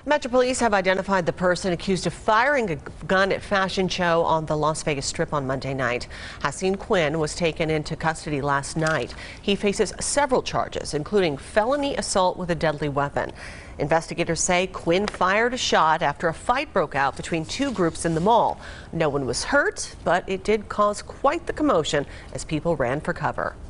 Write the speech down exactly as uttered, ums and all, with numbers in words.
Metro Police have identified the person accused of firing a gun at fashion show on the Las Vegas Strip on Monday night. Hasean Quinn was taken into custody last night. He faces several charges, including felony assault with a deadly weapon. Investigators say Quinn fired a shot after a fight broke out between two groups in the mall. No one was hurt, but it did cause quite the commotion as people ran for cover.